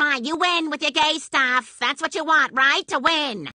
fine. You win with your gay stuff. That's what you want, right? To win.